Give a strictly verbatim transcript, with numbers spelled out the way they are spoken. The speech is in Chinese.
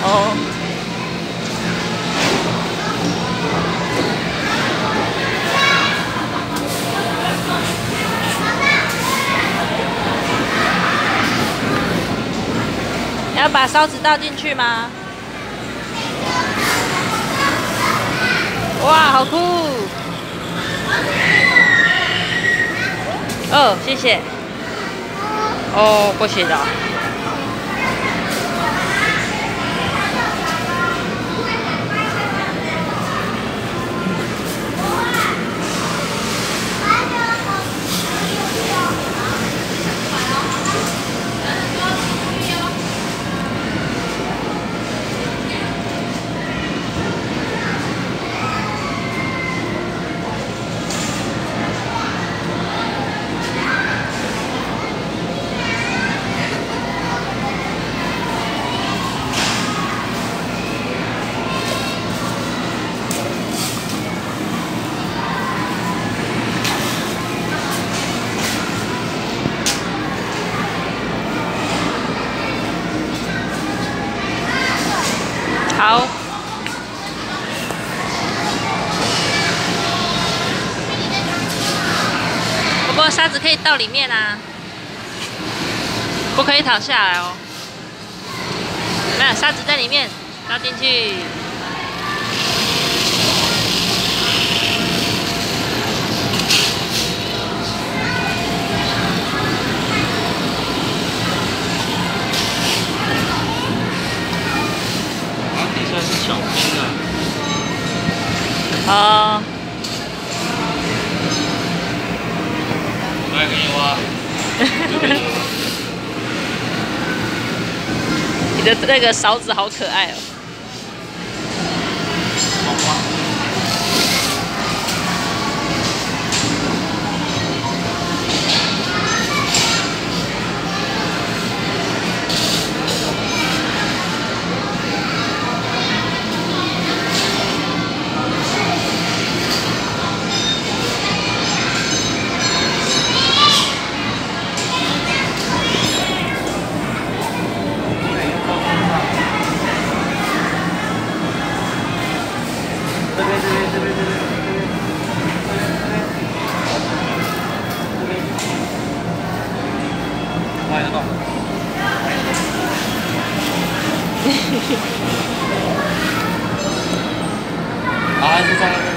哦。要把烧子倒进去吗？哇，好酷！哦，谢谢。哦，不行的。好，不过沙子可以倒里面啊，不可以倒下来哦。没有沙子在里面，倒进去。 这是小冰啊！ 哦。 来给你挖。 你的那个勺子好可爱哦。 这边这边这边这边这边这边，挖得到。啊，还是在那边。